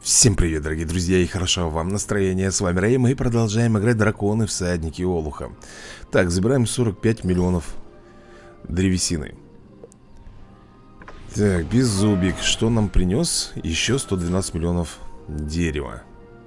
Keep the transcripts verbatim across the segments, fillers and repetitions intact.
Всем привет, дорогие друзья, и хорошо вам настроение. С вами Рэй, мы продолжаем играть драконы, всадники Олуха. Так, забираем сорок пять миллионов древесины. Так, беззубик, что нам принес? Еще сто двенадцать миллионов дерева.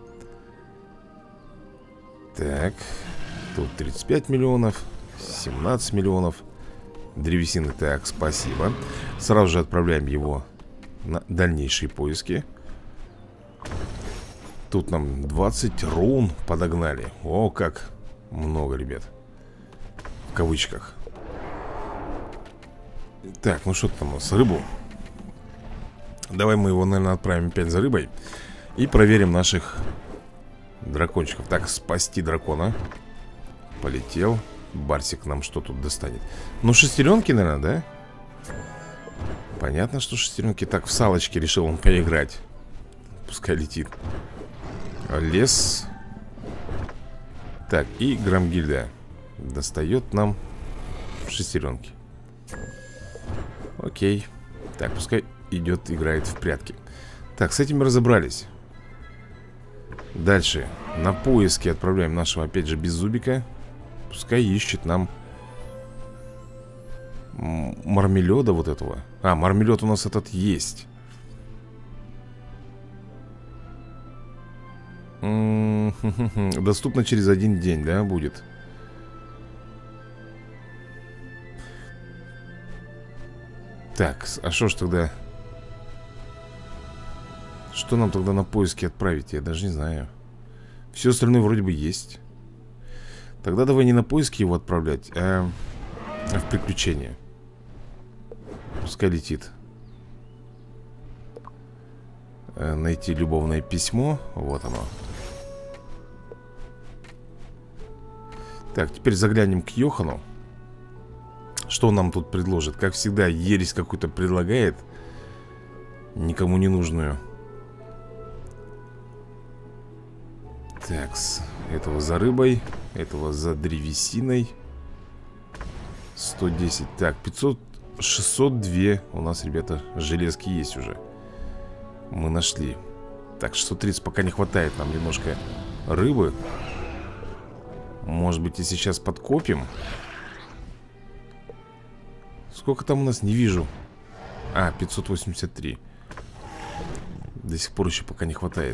Так, тут тридцать пять миллионов, семнадцать миллионов древесины. Так, спасибо. Сразу же отправляем его на дальнейшие поиски. Тут нам двадцать рун подогнали. О, как много, ребят. В кавычках. Так, ну что там у нас? Рыбу. Давай мы его, наверное, отправим опять за рыбой. И проверим наших дракончиков. Так, спасти дракона. Полетел. Барсик нам что тут достанет? Ну, шестеренки, наверное, да? Понятно, что шестеренки. Так, в салочке решил он поиграть. Пускай летит. Лес. Так, и Громгильда достает нам шестеренки. Окей. Так, пускай идет, играет в прятки. Так, с этим мы разобрались. Дальше. На поиски отправляем нашего, опять же, беззубика. Пускай ищет нам мармеледа вот этого. А, мармелед у нас этот есть. Доступно через один день, да, будет. Так, а что ж тогда? Что нам тогда на поиски отправить? Я даже не знаю. Все остальное вроде бы есть. Тогда давай не на поиски его отправлять, а в приключения. Пускай летит. Найти любовное письмо. Вот оно. Так, теперь заглянем к Йохану. Что он нам тут предложит? Как всегда, ересь какую-то предлагает. Никому не нужную. Так, этого за рыбой, этого за древесиной. сто десять. Так, пятьсот, шестьсот два. У нас, ребята, железки есть уже. Мы нашли. Так, шестьсот тридцать пока не хватает нам немножко рыбы. Может быть, и сейчас подкопим. Сколько там у нас, не вижу. А, пятьсот восемьдесят три. До сих пор еще пока не хватает.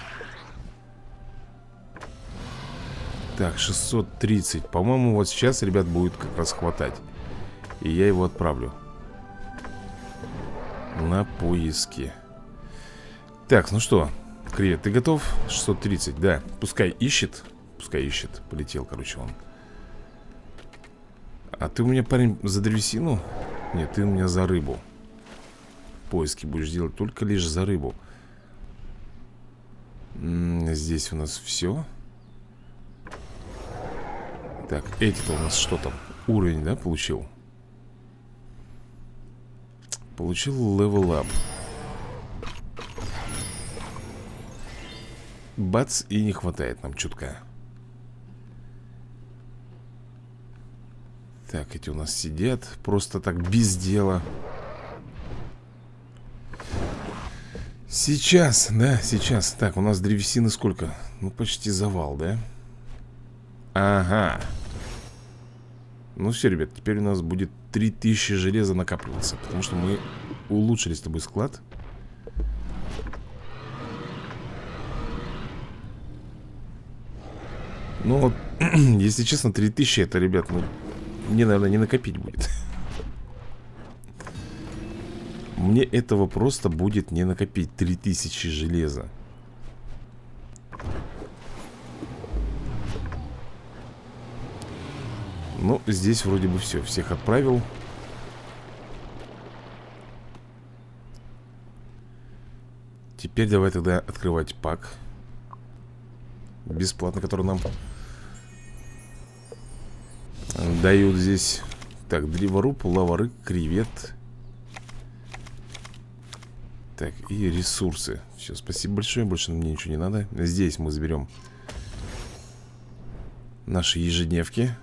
Так, шестьсот тридцать. По-моему, вот сейчас, ребят, будет как раз хватать. И я его отправлю на поиски. Так, ну что, Кревет, ты готов? шестьсот тридцать, да. Пускай ищет. Пускай ищет. Полетел, короче, он. А ты у меня, парень, за древесину? Нет, ты у меня за рыбу. Поиски будешь делать только лишь за рыбу. М-м, здесь у нас все. Так, эти-то у нас что там? Уровень, да, получил? Получил level up. Бац, и не хватает нам чутка. Так, эти у нас сидят просто так без дела. Сейчас, да, сейчас. Так, у нас древесины сколько? Ну, почти завал, да? Ага. Ну все, ребят, теперь у нас будет три тысячи железа накапливаться. Потому что мы улучшили с тобой склад. Ну вот, если честно, три тысячи это, ребят, ну, мне, наверное, не накопить будет. Мне этого просто будет не накопить. Три тысячи железа. Ну, здесь вроде бы все. Всех отправил. Теперь давай тогда открывать пак. Бесплатно, который нам дают здесь. Так, древоруб, лаварык, кревет. Так, и ресурсы. Все, спасибо большое, больше мне ничего не надо. Здесь мы заберем наши ежедневки.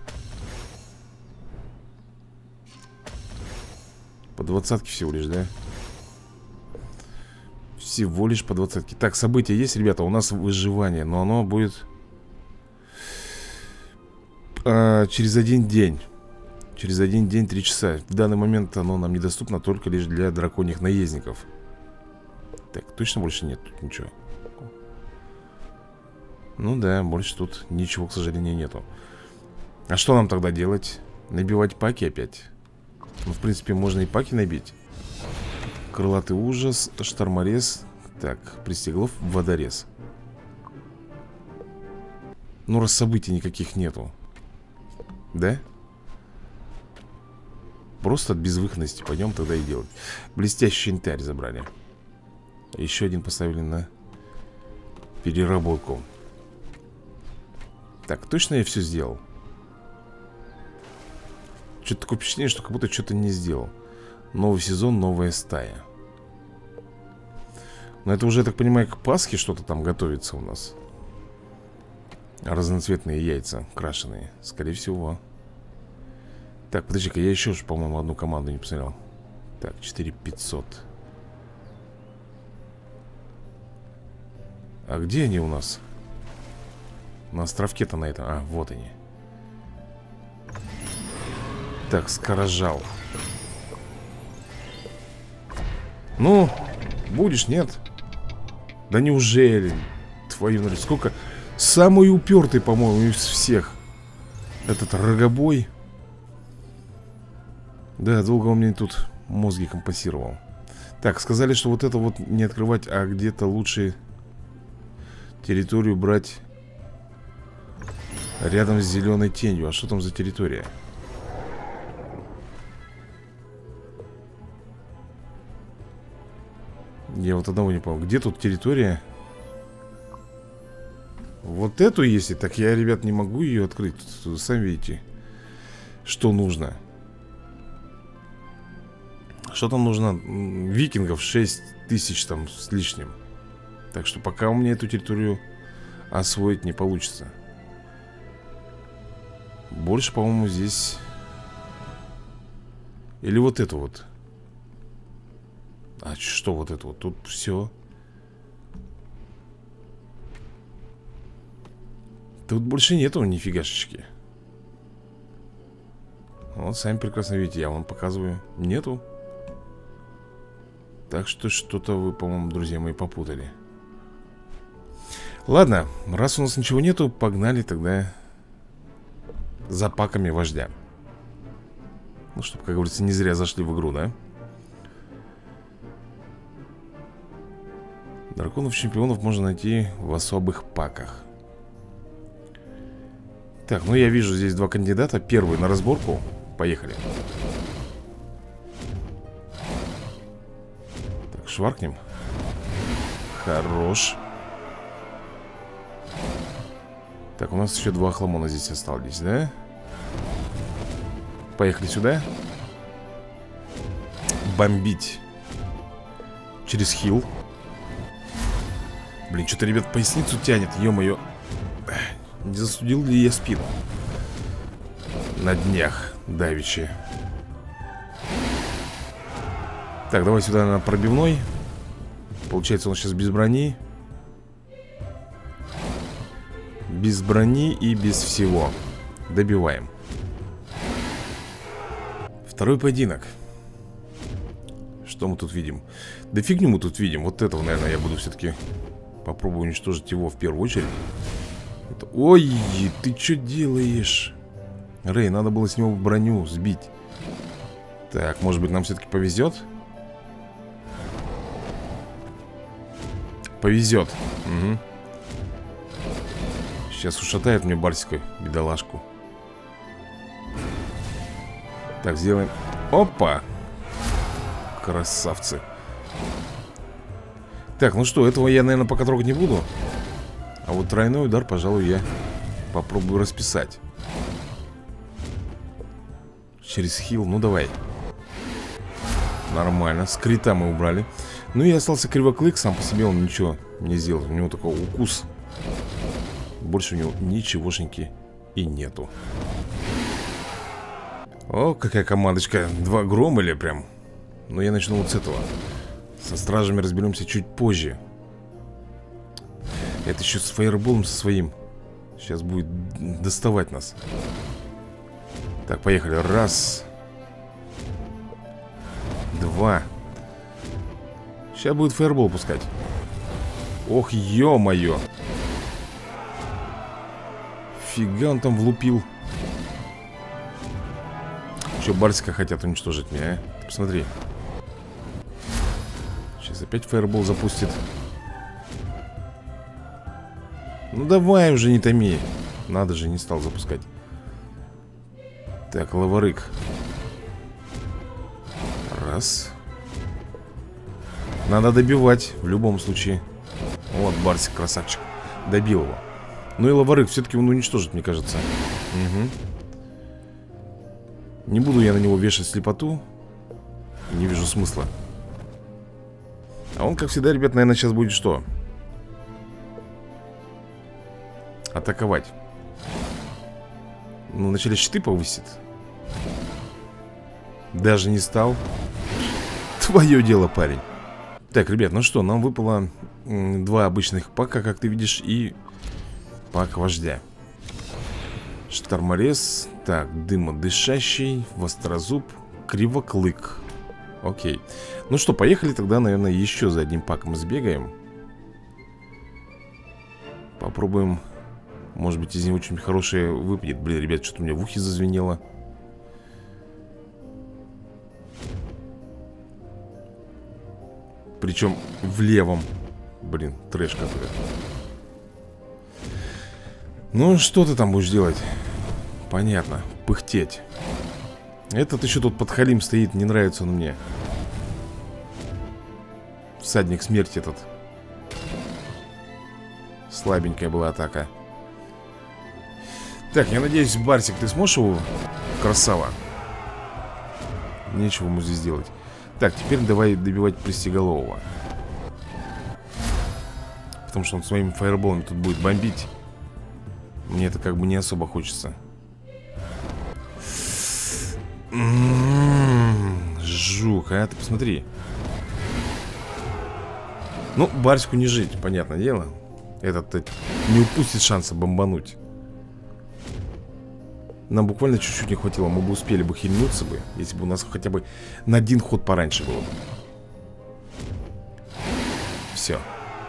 По двадцатке всего лишь, да? Всего лишь по двадцатке. Так, события есть, ребята, у нас выживание. Но оно будет а, через один день. Через один день, три часа. В данный момент оно нам недоступно только лишь для драконьих наездников. Так, точно больше нет тут ничего? Ну да, больше тут ничего, к сожалению, нету. А что нам тогда делать? Набивать паки опять? Ну, в принципе, можно и паки набить. Крылатый ужас, шторморез. Так, пристеглов, водорез. Ну, раз событий никаких нету. Да? Просто от безвыходности пойдем тогда и делать. Блестящий янтарь забрали. Еще один поставили на переработку. Так, точно я все сделал? Что-то такое впечатление, что как будто что-то не сделал. Новый сезон, новая стая. Но это уже, я так понимаю, к Пасхе что-то там готовится у нас. Разноцветные яйца крашеные, скорее всего. Так, подожди-ка, я еще, по-моему, одну команду не посмотрел. Так, четыре тысячи пятьсот. А где они у нас? На островке-то на этом. А, вот они. Так, скорожал. Ну, будешь, нет? Да неужели? Твою наль, сколько? Самый упертый, по-моему, из всех. Этот рогобой. Да, долго он мне тут мозги компасировал. Так, сказали, что вот это вот не открывать, а где-то лучше территорию брать рядом с зеленой тенью. А что там за территория? Я вот одного не помню. Где тут территория? Вот эту, если так, я, ребят, не могу ее открыть. Сами видите, что нужно. Что там нужно? Викингов шесть тысяч там с лишним. Так что пока у меня эту территорию освоить не получится. Больше, по-моему, здесь... Или вот это вот. А что вот это вот? Тут все. Тут больше нету нифигашечки. Вот, сами прекрасно видите, я вам показываю. Нету. Так что что-то вы, по-моему, друзья мои, попутали. Ладно, раз у нас ничего нету, погнали тогда за паками вождя. Ну, чтобы, как говорится, не зря зашли в игру, да? Драконов-чемпионов можно найти в особых паках. Так, ну я вижу здесь два кандидата. Первый на разборку. Поехали. Так, шваркнем. Хорош. Так, у нас еще два хламона здесь остались, да? Поехали сюда. Бомбить. Через хил. Блин, что-то, ребят, поясницу тянет. Ё-моё. Не засудил ли я спину? На днях давичи. Так, давай сюда на пробивной. Получается, он сейчас без брони. Без брони и без всего. Добиваем. Второй поединок. Что мы тут видим? Да фигню мы тут видим. Вот этого, наверное, я буду все-таки попробую уничтожить его в первую очередь. Это... Ой, ты что делаешь? Рэй, надо было с него броню сбить. Так, может быть, нам все-таки повезет? Повезет. Угу. Сейчас ушатает мне Барсика, бедолашку. Так, сделаем. Опа! Красавцы. Так, ну что, этого я, наверное, пока трогать не буду. А вот тройной удар, пожалуй, я попробую расписать. Через хил, ну давай. Нормально, скрита мы убрали. Ну и остался кривоклык, сам по себе он ничего не сделал. У него такой укус. Больше у него ничегошеньки и нету. О, какая командочка. Два громыля прям. Но я начну вот с этого. Со стражами разберемся чуть позже. Это еще с фаерболом со своим. Сейчас будет доставать нас. Так, поехали. Раз. Два. Сейчас будет фаербол пускать. Ох, ё-моё. Фига он там влупил. Что, Барсика хотят уничтожить меня, а? Посмотри. Сейчас опять фаербол запустит. Ну давай уже, не томи. Надо же, не стал запускать. Так, лаварык. Раз. Надо добивать в любом случае. Вот Барсик, красавчик. Добил его. Ну и лаварык все-таки он уничтожит, мне кажется. Угу. Не буду я на него вешать слепоту. Не вижу смысла. А он, как всегда, ребят, наверное, сейчас будет что? Атаковать. Ну, вначале щиты повысит. Даже не стал. Твое дело, парень. Так, ребят, ну что, нам выпало м, два обычных пака, как ты видишь, и пак вождя. Шторморез. Так, дымодышащий, вострозуб, кривоклык. Окей. Ну что, поехали тогда, наверное, еще за одним паком сбегаем. Попробуем. Может быть, из него что-нибудь хорошее выпадет. Блин, ребят, что-то у меня в ухе зазвенело. Причем в левом. Блин, трэш какой-то. Ну, что ты там будешь делать? Понятно, пыхтеть. Этот еще тут подхалим стоит, не нравится он мне. Всадник смерти этот. Слабенькая была атака. Так, я надеюсь, Барсик, ты сможешь его? Красава. Нечего ему здесь делать. Так, теперь давай добивать Престиголового. Потому что он своими фаерболами тут будет бомбить. Мне это как бы не особо хочется. М-м-м, жук, а ты посмотри. Ну, Барсику не жить, понятное дело. Этот не упустит шанса бомбануть. Нам буквально чуть-чуть не хватило. Мы бы успели бы хильнуться бы, если бы у нас хотя бы на один ход пораньше было. Все.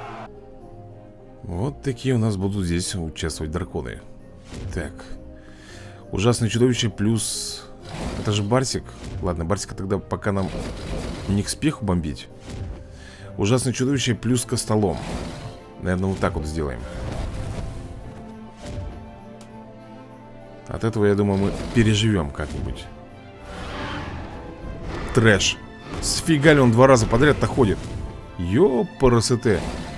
Вот такие у нас будут здесь участвовать драконы. Так. Ужасное чудовище плюс... Это же Барсик. Ладно, Барсика тогда пока нам не к спеху бомбить. Ужасное чудовище плюс костолом. Наверное, вот так вот сделаем. От этого, я думаю, мы переживем как-нибудь. Трэш. Сфига ли он два раза подряд-то ходит? Ёпарасоте.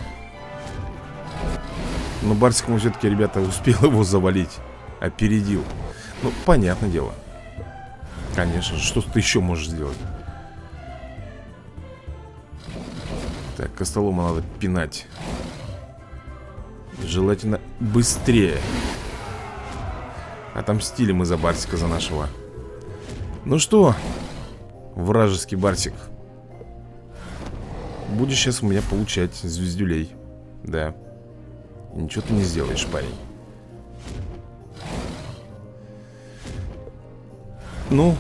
Но Барсик ему все-таки, ребята, успел его завалить. Опередил. Ну, понятное дело. Конечно же, что ты еще можешь сделать? Так, костолома надо пинать. Желательно быстрее. Отомстили мы за Барсика, за нашего. Ну что, вражеский Барсик, будешь сейчас у меня получать звездюлей. Да. Ничего ты не сделаешь, парень. Ну,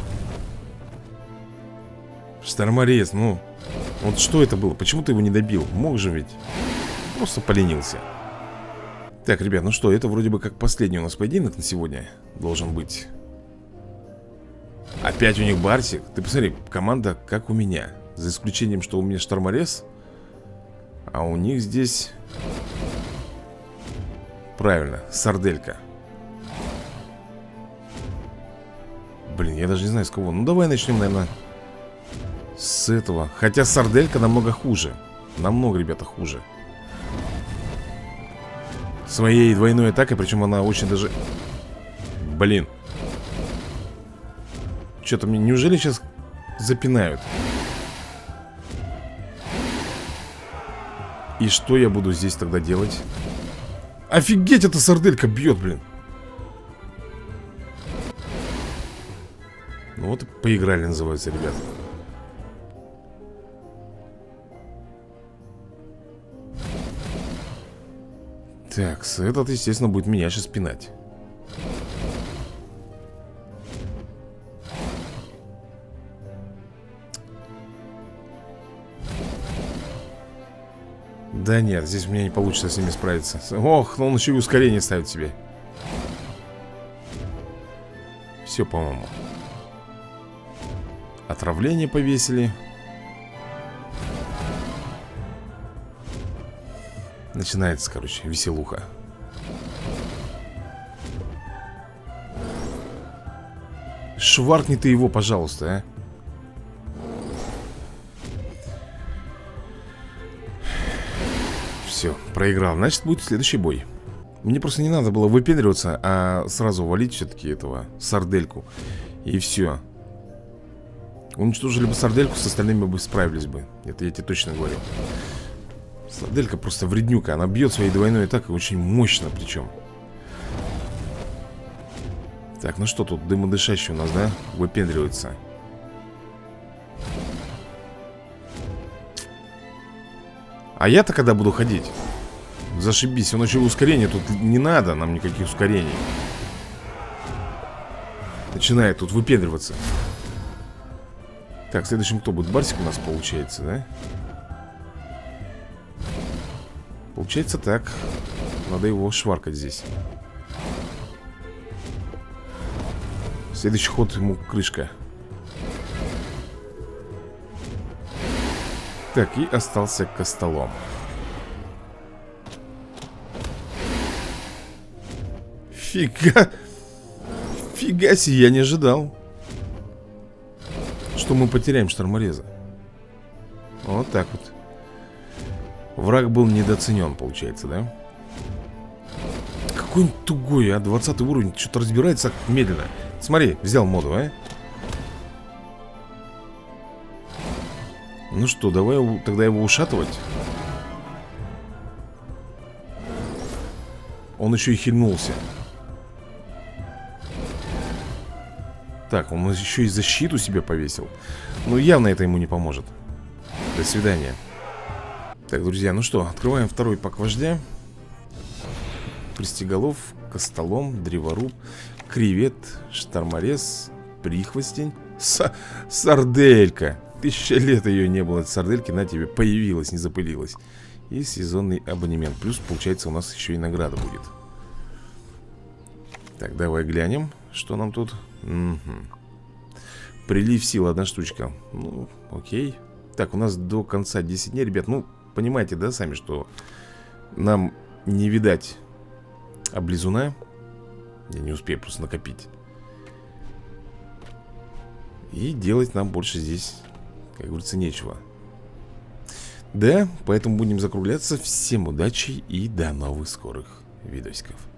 Шторморез, ну, вот что это было? Почему ты его не добил? Мог же ведь. Просто поленился. Так, ребят, ну что, это вроде бы как последний у нас поединок на сегодня должен быть. Опять у них Барсик. Ты посмотри, команда как у меня. За исключением, что у меня Шторморез. А у них здесь... Правильно, Сарделька. Блин, я даже не знаю с кого. Ну давай начнем, наверное, с этого. Хотя Сарделька намного хуже. Намного, ребята, хуже. Своей двойной атакой, причем она очень даже... Блин. Что-то мне... Неужели сейчас запинают? И что я буду здесь тогда делать? Офигеть, эта Сарделька бьет, блин. Ну вот и поиграли, называется, ребят. Так, этот, естественно, будет меня сейчас пинать. Да нет, здесь у меня не получится с ними справиться. Ох, ну он еще и ускорение ставит себе. Все, по-моему. Отравление повесили. Начинается, короче, веселуха. Шваркни ты его, пожалуйста, а. Все, проиграл. Значит, будет следующий бой. Мне просто не надо было выпендриваться, а сразу валить все-таки этого сардельку. И все. Уничтожили бы сардельку, с остальными бы справились бы. Это я тебе точно говорю. Сарделька просто вреднюка. Она бьет своей двойной атакой очень мощно причем. Так, ну что тут, дымодышащий у нас, да? Выпендривается. А я-то когда буду ходить? Зашибись, он еще ускорение. Тут не надо нам никаких ускорений. Начинает тут выпендриваться. Так, следующим кто будет? Барсик у нас получается, да? Получается так. Надо его шваркать здесь. Следующий ход ему крышка. Так, и остался Костолом. Фига. Фига себе, я не ожидал, что мы потеряем штормореза. Вот так вот. Враг был недооценен, получается, да? Какой он тугой, а? двадцатый уровень, что-то разбирается медленно. Смотри, взял моду, а? Ну что, давай тогда его ушатывать. Он еще и хильнулся. Так, он еще и защиту себе повесил. Ну, явно это ему не поможет. До свидания. Так, друзья, ну что, открываем второй пак вождя. Пристеголов, Костолом, Древоруб, Кревет, Шторморез, Прихвостень, Са Сарделька. Тысяча лет ее не было, этой сардельки, на тебе появилась, не запылилась. И сезонный абонемент. Плюс, получается, у нас еще и награда будет. Так, давай глянем, что нам тут. Угу. Прилив сил, одна штучка. Ну, окей. Так, у нас до конца десять дней, ребят. Ну, понимаете, да, сами, что нам не видать облизуна. Я не успею просто накопить. И делать нам больше здесь, как говорится, нечего. Да, поэтому будем закругляться. Всем удачи и до новых скорых видосиков.